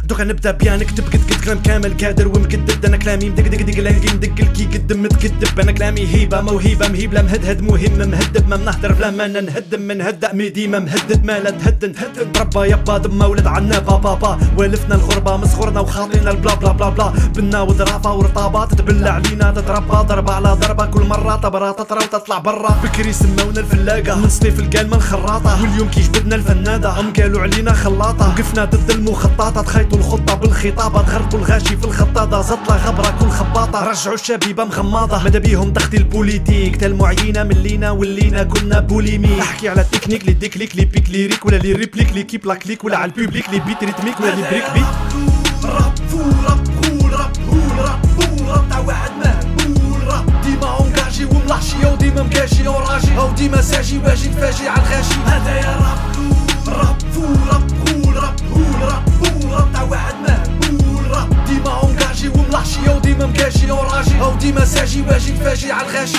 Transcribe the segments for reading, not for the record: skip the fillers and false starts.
دوكا نبدا بيان نكتب قد كلام كامل قادر ومكدد. انا كلامي مدق لانقي ندق الكي قدم متكدب. انا كلامي هيبه موهبه مهيب لا مهدهد مهم مهدب ما منهدر بلا ما نهدم منهدأ ميدي ما مهدد ما لا تهدن ربا يبا دما ولد عنا بابا والفنا الغربه مسخورنا وخاطينا البلا بلا بلا بلا بنا وذرافه ورطابات تبلع علينا تتربى ضربه على ضربه كل مره طبره تطرى وتطلع برا. بكري سمونا الفلاقه من صيف القالمه الخراطه واليوم كي جبدنا الفناده هم قالوا علينا خلاطه. وقفنا ضد المخططه تخيطوا الخطه بالخطابه تغرقوا الغاشي في الخطاطه زطله غبره كل خباطه رجعوا الشبيبه مغماضه ماذا بيهم تغطي البوليتيك تالمعينه ملينا ولينا كنا بوليمي. احكي على التكنيك لي ديكليك لي بيك ليريك ولا لي ريبليك لي كيب لاكليك ولا على البوبليك لي بيت ريتميك ولا لي بريك بيت. راب فول راب كول راب هول راب بول راب تاع واحد مهبول راب ديما اونكاجي وملحشي او ديما مكاشي وراجي او ديما ساجي واجي تفاجي على الغاشي. هذايا راب فول راب كول راب هول راب بول راب تاع واحد مهبول راب ديما اونكاجي وملحشي او ديما مكاشي وراجي او ديما ساجي واجي تفاجي على الغاشي.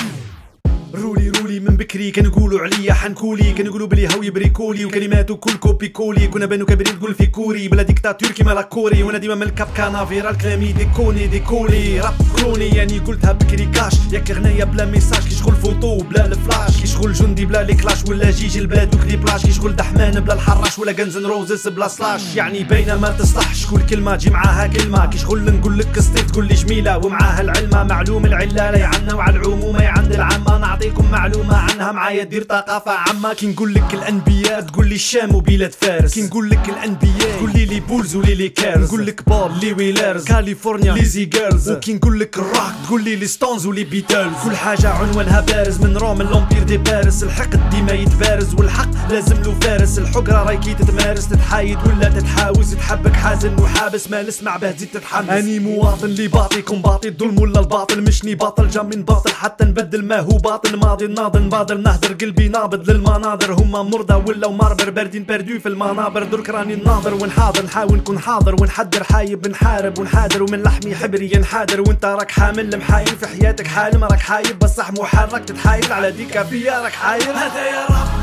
رولي من بكري كانوا يقولوا عليا حنكولي كانوا يقولوا بلي هاوي بريكولي وكلماته كل كوبي كولي كنا بانو كابرين تقول في كوري بلا ديكتاتور كيما لا كوري وانا ديما من الكاب كانافيرا الكلامي ديكولي راب كروني يعني قلتها بكري كاش ياك غنايه بلا ميساج كي شغل فوتو بلا الفلاش كي شغل جندي بلا لي كلاش ولا جيجي البلاد وكلي بلاش كي شغل دحمان بلا الحراش ولا جنزن روزس بلا سلاش يعني باينه ما تصلحش كل كلمه تجي معاها كلمه كي شغل نقول لك قصتي تقول لي جميله ومعاها العلمه معلوم العلاله يعنا وعلى العموم عند العامه نعطيكم معلومه عنها معايا دير ثقافه عامه. كي نقول لك الانبياء تقول لي الشام وبلاد فارس كي نقول لك الانبياء تقول لي بولز ولي كارز نقول لك باب لي ويلرز كاليفورنيا ليزي جيرلز وكي نقول لك الروك تقول لي ستونز ولي بيتلز. كل حاجه عنوانها بارز من روم الامبير دي بارس الحقد ديما يتبارز والحق لازم له فارس. الحقره راي كي تتمارس تتحايد ولا تتحاوز تحبك حازن وحابس ما نسمع به تزيد تتحمس. اني مواطن اللي باطيكم باطي الظلم ولا الباطل مشني باطل جا من باطل حتى نبدل ما هو باطل ماضي الناضل نبادر نهدر قلبي نابض للمناظر هما مرضى ولا ماربر باردين باردو في المنابر درك راني ناظر ونحاضر نحاول نكون حاضر ونحضر حايب نحارب ونحاضر ومن لحمي حبري ينحادر وانت راك حامل محايل في حياتك حالم راك حايب بصح محرك تتحايل على ديكا فيا راك حايل. هذايا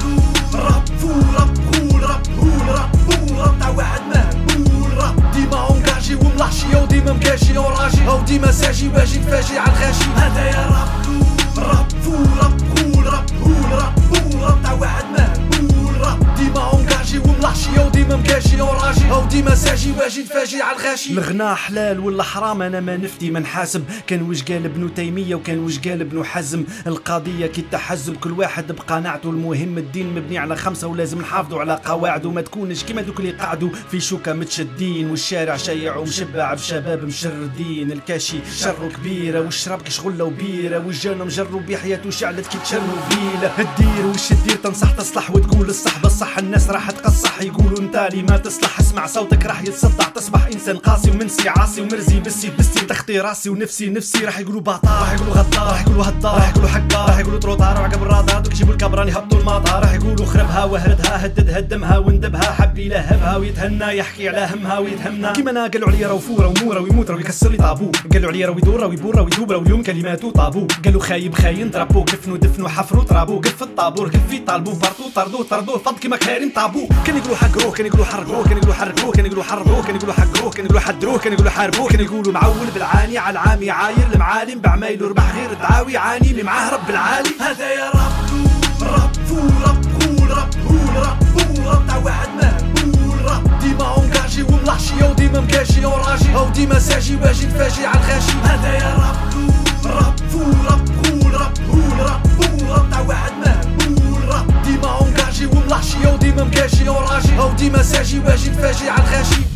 راب فول راب كول راب هول راب بول راب تاع واحد مهبول راب ديما اونكاجي وملحشي او ديما مكاشي وراجي او ديما ساجي واجي تفاجي على الغاشي. هذايا راب فول راب كول راب هول راب بول راب تاع واحد مهبول راب ديما اونكاجي وملحشي او ديما مكاشي وراجي او ديما ساجي واجي تفاجي على الغاشي. الغناء حلال ولا حرام انا ما نفتي ما نحاسب. كان وش قال ابن تيميه وكان وش قال ابن حزم القضيه كي التحزب كل واحد بقناعته. المهم الدين مبني على خمسه ولازم نحافظوا على قواعده ما تكونش كيما دوك اللي قعدوا في شوكه متشدين والشارع شيع ومشبع بشباب مشردين. الكاشي شره كبيره والشراب كشغله وبيره والجانه مجرب بحياته شعلت كي تشرنوبيل. الدير وش الدير تنصح تصلح وتقول الصح بالصح الناس راح تقصح يقولوا انتالي ما تصلح اسمع صوتك راح يتصدع تصبح انسان قاسي ومنسي عاصي ومرزي بسي تخطي راسي ونفسي راح يقولوا باطار راح يقولوا غدار راح يقولوا هدار راح يقولوا حقار راح يقولوا تروطار وعقب الرادار دوك يجيبوا الكبران يهبطوا المطار راح يقولوا خربها وهردها هدد هدمها وندبها حب يلهبها ويتهنى يحكي على همها ويتهمنا. كيما انا قالوا عليا راهو فوره وموره ويموت راهو يكسر لي طابو قالوا عليا راهو يدور راهو يبور راهو يدوب راهو اليوم كلماته طابو قالوا خايب خاين ضربوه دفنوا حفروا طرابو قف الطابور قف في طالبو فرطو طردوه فض كيما كارم طابو. كان يقولوا حقروه كان يقولوا حرقوه كان يقولوا حرقوه كان يقولوا حربوه كان يقولوا حقروه كان يقولوا حدروه كان يقولوا حاربوه كان يقولوا معول بالعاني على العامي عاير المعالم بعمايله ربح غير الدعاوي يعاني اللي معاه رب العالي. هذايا راب فول راب كول راب هول راب بول راب تاع واحد مهبول راب ديما اونكاجي وملحشي او ديما مكاشي وراجي او ديما ساجي واجي تفاجي على الغاشي. هذايا راب فول راب كول راب هول راب بول راب تاع واحد مهبول راب ديما اونكاجي وملحشي او ديما مكاشي وراجي او ديما ساجي واجي تفاجي على الغاشي.